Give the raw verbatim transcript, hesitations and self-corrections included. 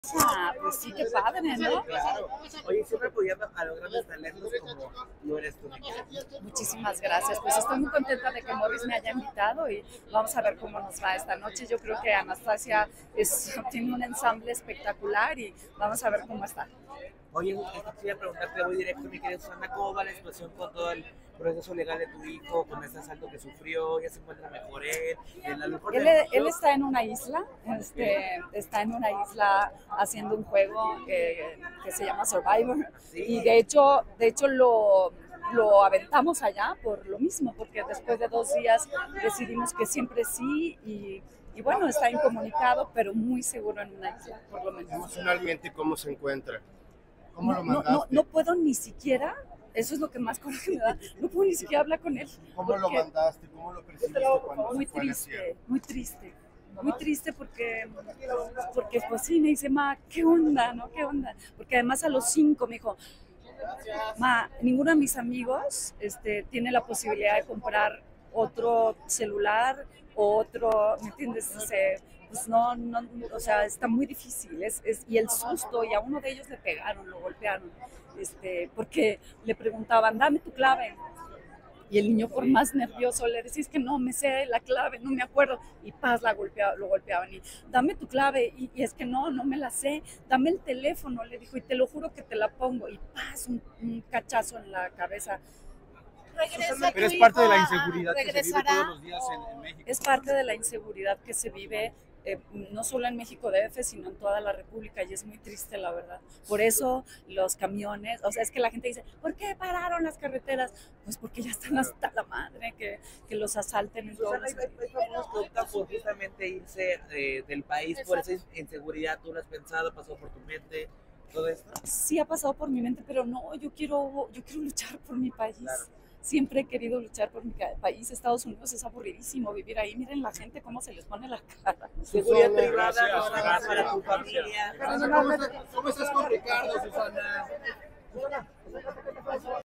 Ah, pues sí, qué padre, ¿no? Claro. Oye, siempre apoyando a los grandes talentos como lo eres tú. Muchísimas gracias. Pues estoy muy contenta de que Morris me haya invitado y vamos a ver cómo nos va esta noche. Yo creo que Anastasia es, tiene un ensamble espectacular y vamos a ver cómo está. Oye, esto quería preguntarte, voy directo, mi querida Susana, ¿cómo va la situación con todo el proceso legal de tu hijo, con este asalto que sufrió? ¿Ya se encuentra mejor él? En Él, él está en una isla, este, está en una isla haciendo un juego que, que se llama Survivor, Sí. Y de hecho, de hecho lo, lo aventamos allá por lo mismo, porque después de dos días decidimos que siempre sí y, y bueno, está incomunicado, pero muy seguro en una isla, por lo menos. Emocionalmente, ¿cómo se encuentra? ¿Cómo No, lo no, mandaste? no, no puedo ni siquiera, eso es lo que más coraje me da, no puedo ni siquiera hablar con él. ¿Cómo lo mandaste? ¿Cómo lo percibiste cuando Muy se fue a la sierra? triste, muy triste. Muy triste porque, porque pues sí, me dice, ma, ¿qué onda, no? ¿Qué onda? Porque además a los cinco me dijo, ma, ninguno de mis amigos este, tiene la posibilidad de comprar otro celular o otro, ¿me entiendes? O sea, pues no, no, o sea, está muy difícil. Es, es, y el susto, y a uno de ellos le pegaron, lo golpearon, este, porque le preguntaban, dame tu clave. Y el niño, por más nervioso, le decís que no, me sé la clave, no me acuerdo. Y paz, la golpea, lo golpeaban. Y dame tu clave. Y, y es que no, no me la sé. Dame el teléfono, le dijo, y te lo juro que te la pongo. Y paz, un, un cachazo en la cabeza. Regresa Pero es parte de la inseguridad que se vive todos los días en, en México. Es parte de la inseguridad que se vive eh, no solo en México D F, sino en toda la República, y es muy triste, la verdad. Por eso los camiones, o sea, es que la gente dice, ¿por qué pararon las carreteras? Pues porque ya están hasta la madre que, que los asalten en todos Susana, hay, hay famosos que optan por justamente irse eh, del país por esa inseguridad. ¿Tú lo has pensado? ¿Pasó por tu mente todo esto? Sí ha pasado por mi mente, pero no, yo quiero, yo quiero luchar por mi país. Claro. Siempre he querido luchar por mi país. Estados Unidos es aburridísimo vivir ahí. Miren la gente cómo se les pone la cara. Seguridad privada, gracias, para tu familia. ¿Cómo estás con Ricardo, Susana?